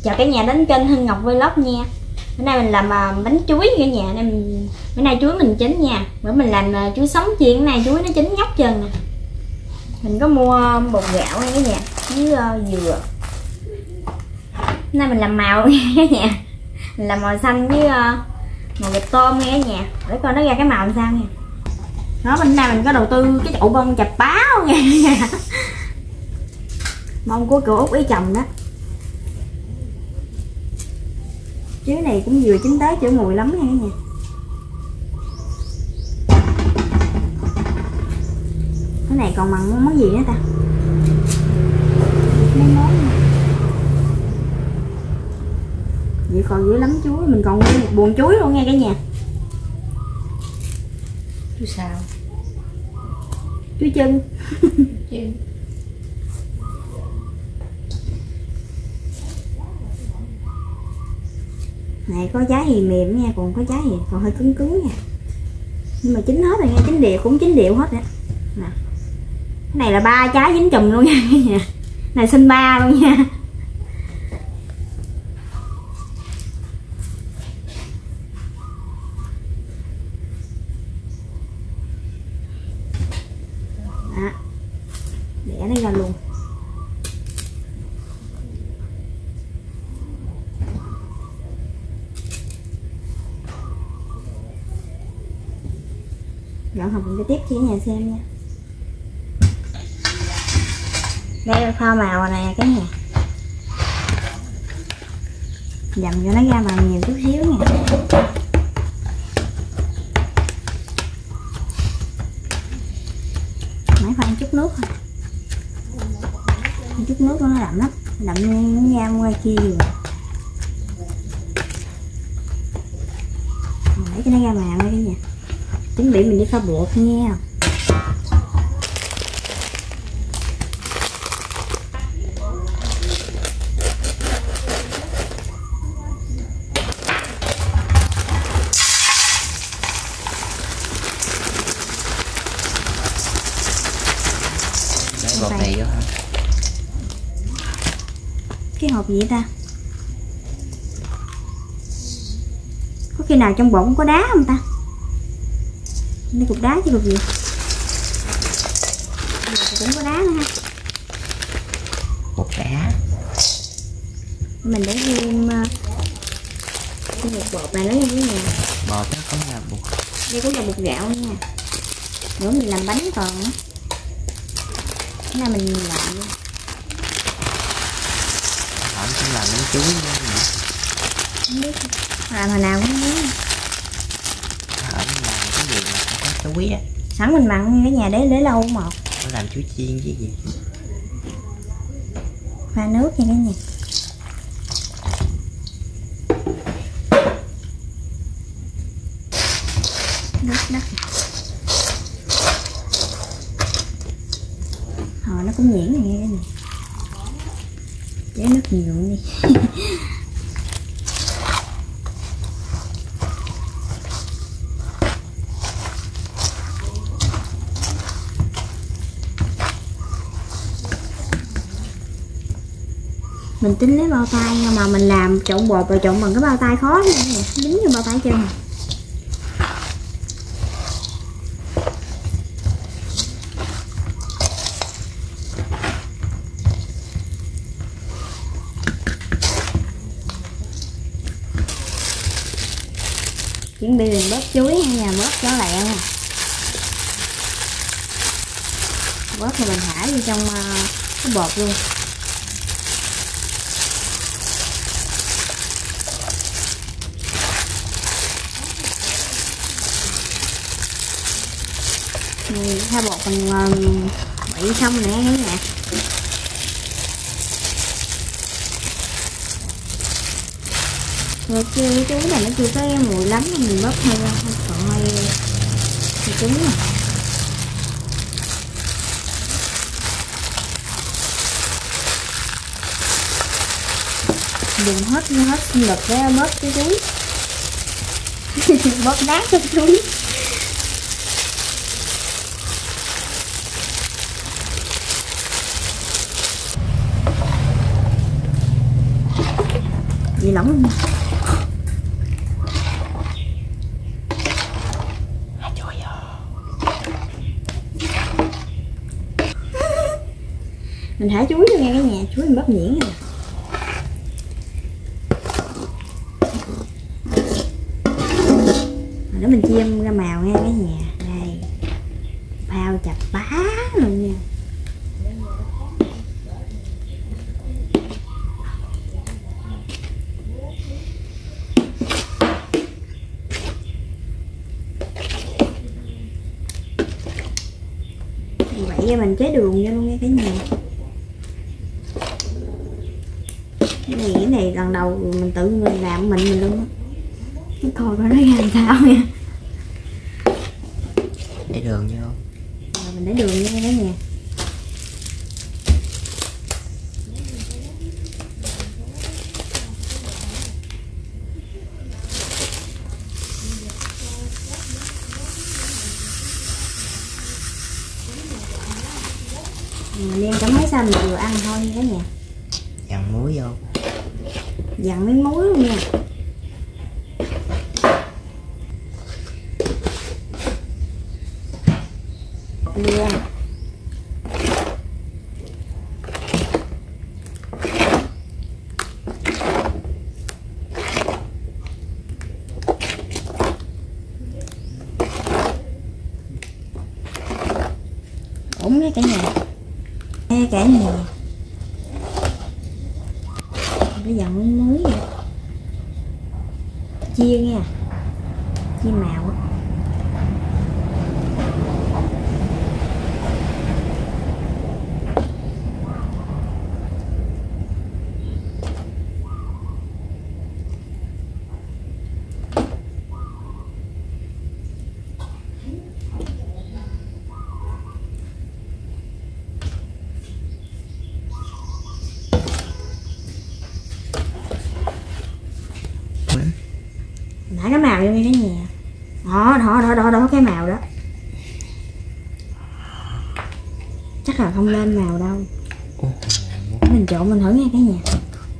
Chào cả nhà đến kênh Hương Ngọc Vlog nha. Bữa nay mình làm bánh chuối cả nhà. Bữa nay chuối mình chín nha. Bữa mình làm chuối sống chiên, cái này chuối nó chín nhóc chân nè. Mình có mua bột gạo nha cả nhà với dừa. Bữa nay mình làm màu nha cả nhà. Mình làm màu xanh với màu vịt tôm nha cả nhà. Để coi nó ra cái màu làm sao nha. Đó, bên này mình có đầu tư cái chậu bông chập báo nha cả nhà. Bông của cậu Út ý chồng đó. Chuối này cũng vừa chín tới, chữa mùi lắm nha cả nhà. Cái này còn mặn món gì nữa ta? Mấy món này. Vậy còn dữ lắm chuối, mình còn nguyên một buồng chuối luôn nha cả nhà. Chuối sao? Chuối chân. Chân. Này có trái thì mềm nha, còn có trái thì còn hơi cứng cứng nha. Nhưng mà chín hết rồi nha, chín đều cũng chín đều hết rồi. Nè. Cái này là 3 trái dính chùm luôn nha cả nhà. Này xin 3 luôn nha. Đó. Để nó ra luôn. Dọn học mình tiếp cho nhà xem nha. Đây là pha màu này cái nhà. Dầm cho nó ra màu nhiều chút xíu nha. Nãy pha chút nước thôi. Chút nước nó đậm lắm, đậm nó ra ngoài kia rồi. Để cho nó ra màu đây cái nhà. Chuẩn bị mình đi pha bột nha. Đấy, bột này vô hả? Cái hộp gì vậy ta? Có khi nào trong bột có đá không ta? Đây cục đá chứ cục gì? Cũng có đá nữa ha. Bột đá. Mình để thêm cái bột này nữa nha cả nhà. Bột đó có là bột. Đây cũng là bột gạo nha. Nữa mình làm bánh còn nữa. Cái này mình làm luôn. Không cũng làm bánh chuối nữa. Không biết làm hồi nào cũng nhớ. Ở làm cái gì mà có chuối á. Sẵn mình mặn cả nhà để lâu một. Nó làm chuối chiên chứ gì. Pha nước nha cả nhà. Nước đất. Nó cũng nhuyễn này nghe cái này. Để nước nhiều đi. Mình tính lấy bao tay nhưng mà mình làm trộn bột rồi trộn bằng cái bao tay khó lắm nè, dính vô bao tay chân. Chuẩn bị mình bóp chuối nha nhà, bóp cho lẹ nha. Bóp rồi mình thả vô trong cái bột luôn. Tha bột mình bị xong nè cả nhà. Rồi chưa chuối này nó chưa có mùi lắm, mình bóp hơi còn hơi cứng nè. Dùng hết lực để bóp cái chuối. Bóp nát cái chuối. gì lỏng luôn. Trời ơi. Mình thả chuối vô nghe cả nhà, chuối mình bắp nhuyễn rồi. Rồi đó mình chiên ra màu nghe cả nhà. Đây. Bao chặt bá luôn nha. Vậy mình chế đường vô luôn nghe cả nhà. Cái này lần đầu mình tự mình làm mình luôn á. Coi coi nó ra làm sao nha. Để đường vô. Rồi mình để đường vô cả nhà. Mình đem cả mấy sao mình vừa ăn thôi cả nhà. Dặn muối vô. Dặn miếng muối luôn nha. Luôn. Ổn đấy cả nhà. Ê cả nhà. Bây giờ mới vậy. Chia nha. Chia màu á. Thả cái màu vô nghe cả nhà. Đó cái màu đó. Chắc là không lên màu đâu. Mình trộn mình thử nghe cả nhà.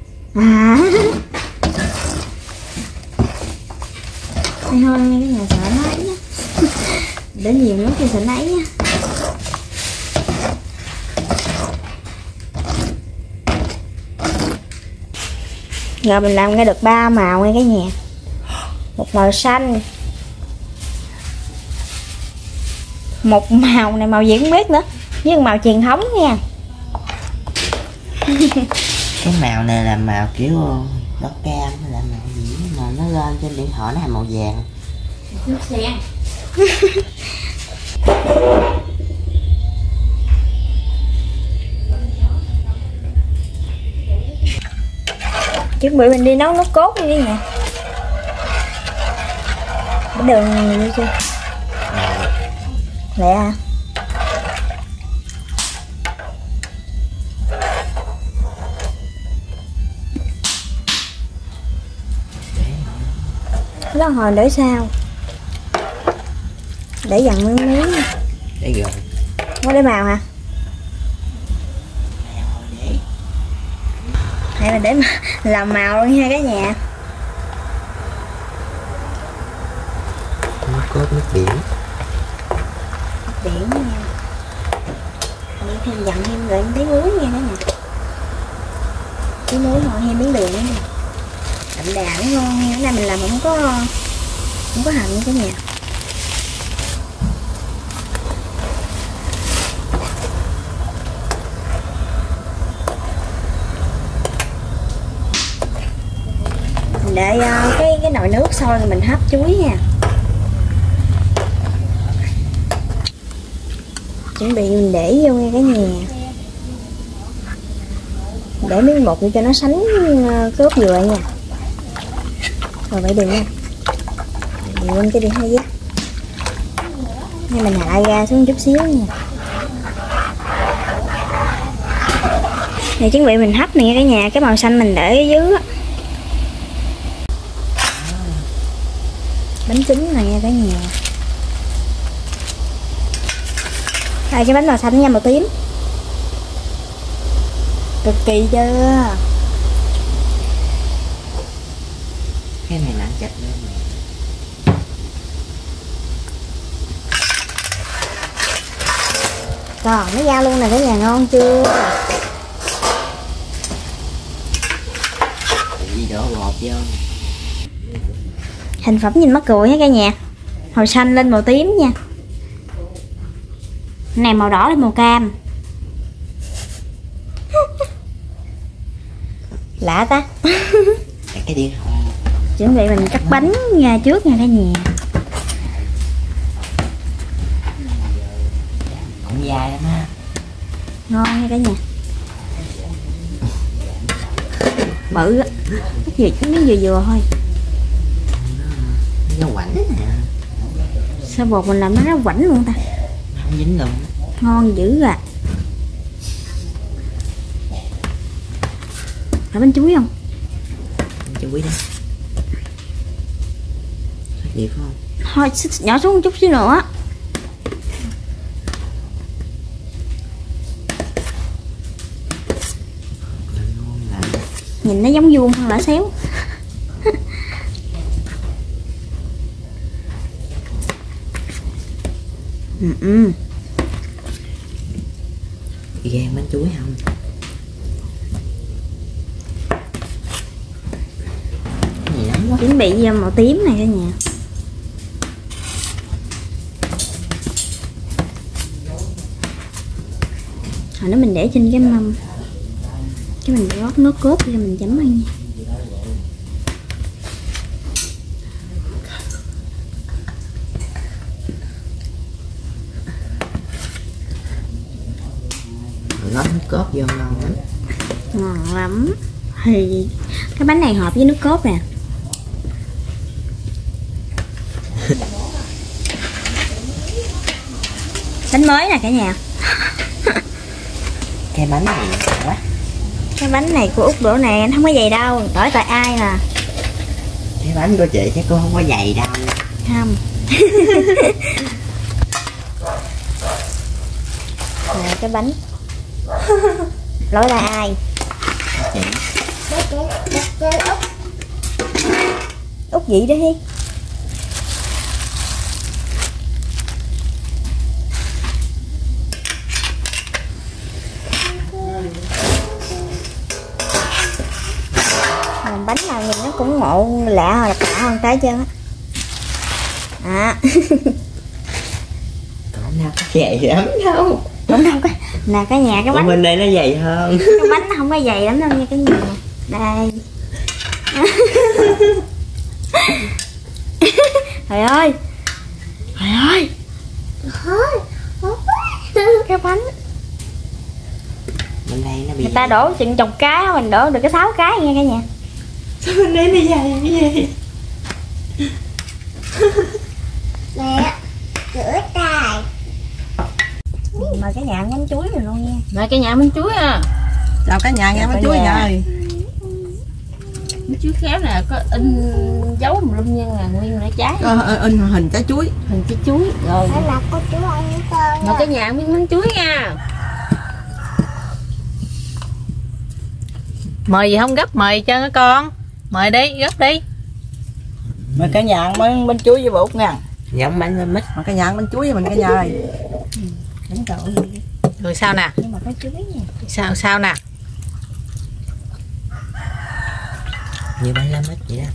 Hay thôi nghe cả nhà, sợ nó ấy nhá. Để nhiều nước thì sợ nó ấy nha. Rồi mình làm ra được 3 màu nghe cả nhà. Một màu xanh, một màu này màu gì cũng biết nữa, với màu truyền thống nha. Cái màu này là màu kiểu đỏ cam hay là màu gì mà nó lên trên điện thoại nó là màu vàng. Nước sen. Chuẩn bị mình đi nấu nước cốt đi nha. Cái đường này đi chưa? Lẹ à? Đó hồi để sao? Để dặn miếng. Để gần. Có để màu hả? Hay là để làm màu luôn nha cả nhà. Nước cốt nước biển. Biển nha. Đi thêm dặn thêm lại tí muối nha cả nhà. Tí muối thôi, thêm miếng đường nữa nha. Đậm đà nó ngon nha. Cái này mình làm không có hành cả nhà. Mình để cái nồi nước sôi rồi mình hấp chuối nha. Chuẩn bị mình để vô nghe cả nhà. Để miếng bột cho nó sánh cốt dừa nha. Rồi vậy đừng nha. Điều lên cái đi hai giác. Hay mình hạ ra xuống chút xíu nha. Này chuẩn bị mình hấp nè cả nhà. Cái màu xanh mình để ở dưới á. Bánh trứng này nha cả nhà. Đây cái bánh màu xanh nha, màu tím. Cực kỳ chưa. Cái này nặng chặt luôn. Còn nó ra luôn nè cả nhà, ngon chưa? Đi đổ bột vô. Thành phẩm nhìn mắc cười ha cả nhà. Màu xanh lên màu tím nha. Này màu đỏ lên màu cam. Lạ ta. Cái điện thoại. Chuẩn bị mình cắt bánh ra trước nha cả nhà. Cũng dai lắm ha. Ngon nha cả nhà. Bự á. Cái gì miếng vừa vừa thôi. Nó quảnh nè. Sao bột mình làm nó quảnh luôn ta? Không dính luôn. Ngon dữ à. Phải bánh chuối không? Chuối đó. Đẹp không? Thôi nhỏ xuống một chút xíu nữa. Nhìn nó giống vuông hơn là xéo. Gan bánh chuối không? Gì lắm quá. Chuẩn bị màu tím này cả nhà. Hồi đó mình để trên cái mâm, cái mình rót nước cốt cho mình chấm ăn nha. Rót nước cốt vô ngon lắm. Ngon lắm. Thì cái bánh này hợp với nước cốt nè. Bánh mới nè cả nhà. Cái bánh này quá. Cái bánh này của Út đổ nè, anh không có dày đâu, đổi tại ai nè. Cái bánh của chị chắc cô không có dày đâu. Không. Nè cái bánh. Lỗi là ai? Chị. Út gì đó hi. Bánh nào nhìn nó cũng ngộ lạ độc lạ hơn cái trơn á. À. Còn nào có dày lắm đâu. Đúng không? Nè cả nhà cái Ủa bánh. bên đây nó dày hơn. Cái bánh nó không có dày lắm đâu nha cả nhà. Đây. Trời ơi. Trời ơi. Cái bánh. Bên đây nó bị. Người ta đổ chừng chục cái, mình đổ được cái 6 cái nha cả nhà. Sao bên đây nó dày cái gì? Mẹ, rửa tay. Mời cả nhà ăn bánh chuối rồi luôn nha. Mời cả nhà bánh chuối à. Chào cả nhà, nghe bánh chuối rồi. Bánh chuối khéo nè, có in dấu lum nhân là nguyên nửa trái. In hình trái chuối. Hình trái chuối rồi. Phải là cô chú ăn với con Mời nha. cả nhà ăn miếng bánh chuối nha. Mời gì không gấp mời cho nó con. Mời đi, gấp đi. Mời cả nhà ăn bánh chuối với bột nha. Giống bánh với mít. Mời cả nhà ăn bánh chuối với mình cả nhà ơi. Bánh cậu gì? Rồi sao nè? Nhưng mà có chuối nha. Sao nè? Như bánh lá mít vậy đó.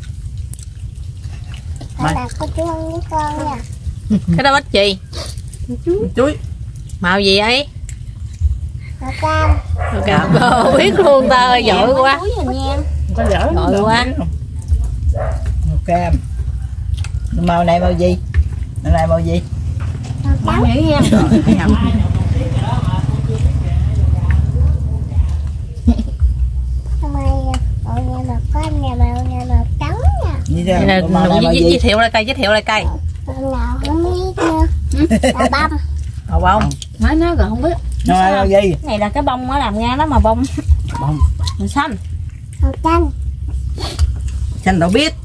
Phải là cô chú ăn với con nha. Cái đó bánh gì? Bánh chuối. Màu gì ấy? Màu cam. Cảm biết luôn ta ơi, giỏi quá. Chuối rồi nha. Có dở Giỏi quá. Màu cam. Màu này màu gì? Màu này màu gì? Màu trắng. Nghĩ nha. Màu này màu cam nè, màu này màu trắng nha. Gì Vậy ra? là Màu này màu giới gì? thiệu lại cây, giới thiệu lại cây. Màu nào không biết nữa. Màu bông. Màu bông. Nói nó rồi không biết. Màu này màu gì? Cái này là cái bông nó làm ra đó mà bông. Bông. Màu xanh. Màu xanh. Xanh đậu biết.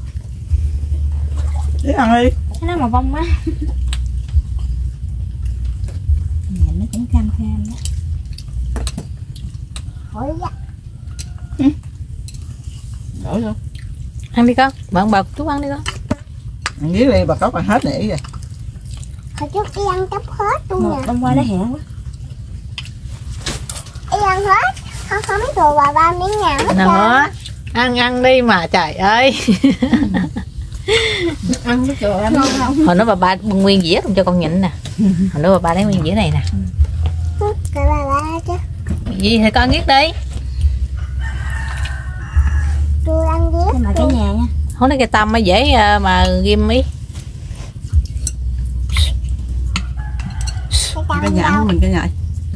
Đi ăn đi. Cái đó màu bông á. Nhìn nó cũng cam cam đó. Hỏi dạ. Đổi luôn. Ăn đi con, bạn bật chú ăn đi con. Ăn dưới đi bà Cốc ăn hết nỉ rồi. Hồi trước đi ăn cắp hết luôn nè. Hôm qua nó hẹn quá. Đi ăn hết. Không thừa bà ba miếng nào hết. Nó ăn đi mà trời ơi. Ăn cái trời ăn ngon không? Hồi đó bà nguyên dĩa không cho con nhịn nè. Hồi đó bà lấy nguyên dĩa này nè. Cả bà ba chứ. Gì thì con biết đi. Tôi ăn giết. Nhưng mà cái nhà nha. Không nói cái tâm mới dễ mà ghim ý. Cái nhà của mình cái nhà.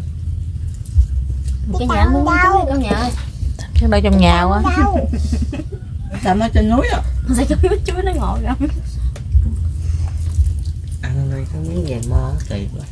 Cái nhà muốn cái con nhà ơi. Chứ đâu trong nhà quá. Làm ở trên núi á. Sao chú nó ngộ lắm. Ăn đây có miếng vàng mo kỳ quá.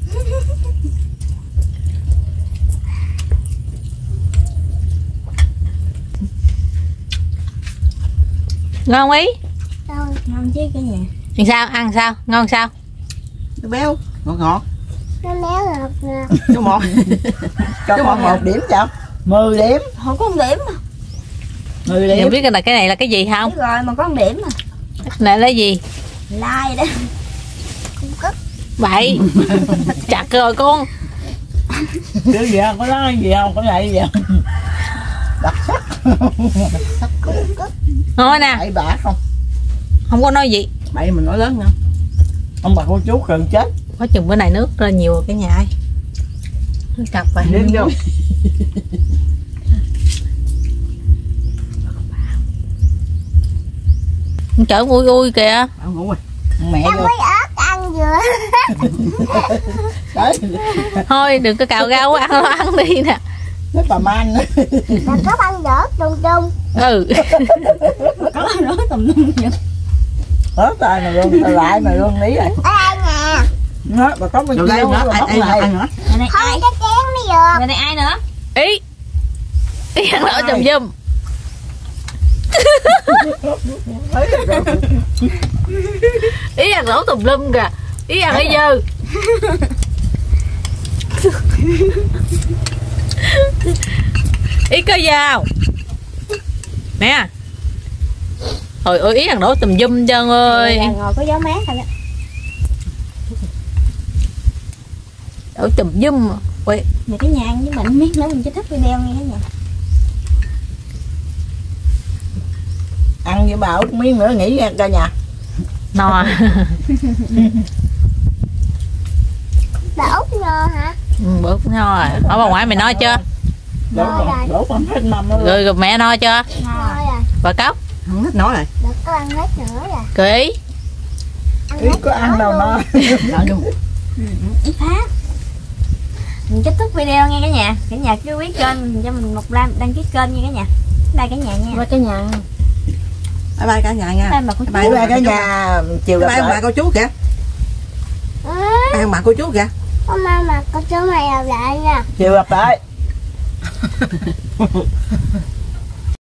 Ngon ý. Ngon chứ cái nhà. Ăn sao? Ăn sao? Ngon sao? Nó béo, ngọt ngọt. Nó méo ngọt ngọt. Chú một. Cho con 1 điểm cho. 10 điểm. Không có 1 điểm mà. 10 Em điểm. biết cái này là cái gì không? Biết rồi mà có 1 điểm mà. Cái này là gì? Like đó. Bậy. Chặt rồi con. Cái gì không? Có nói gì không? Có lại gì không? Đặc sắc. Thôi nè. Bậy bạ không? Không có nói gì. Bậy mình nói lớn nha. Ông bà cô chú gần chết. Có chừng bữa này nước ra nhiều cái nhà ấy. Nước cặp vậy. Đếm vô. Chở ui kìa. Ông ngủ rồi. Mẹ Em vô. mới ớt ăn vừa. Đấy. Thôi đừng có cào rau quá, ăn đi nè. Nó bà man nữa. Bà có ăn đỡ trung trung. Ừ. Có nói tùm lum vậy. Hết tay mà luôn, tao lại mà luôn ní rồi. Ở đây nè. Nó bà có bên kia nó bóc này. Ngày này Không ai? cái chén mới được. Ngày này ai nữa? Ý. Ý ăn lỗ chùm dùm. Ý ăn lỗ tùm lum kìa. Ý ăn cái dư. Ý có dao nè. Trời ơi ý ăn đổ tùm dum chân ơi. Ngồi có gió mát thôi đó. Đổ tùm dum. Ui. Mà cái nhà ăn với mình biết nữa mình chỉ thích video nghe cái nhà. Ăn với bà út miếng nữa nghỉ ra nhà. No. Bà út nho hả? Bữa cũng no rồi. Ở bà ngoại mày no chưa? Đổ con hết mâm nữa. Rồi mẹ no chưa? No rồi. Bà Cốc. Không hết nói rồi. Bà có ăn hết nữa rồi. Kỹ. Ý có ăn đâu no. Ít phá. Mình kết thúc video nghe cả nhà. Cả nhà cứ quý kênh mình cho mình một like đăng ký kênh nha cả nhà. Like cả nhà nha. Qua cái nhà. Bye bye cả nhà nha. Bye bà cô chú. Bye bye cả nhà. Chiều gặp lại. Bye cô chú kìa. Bye bà cô chú kìa. Hôm nay mà con chú mày gặp lại nha. Chiều gặp lại.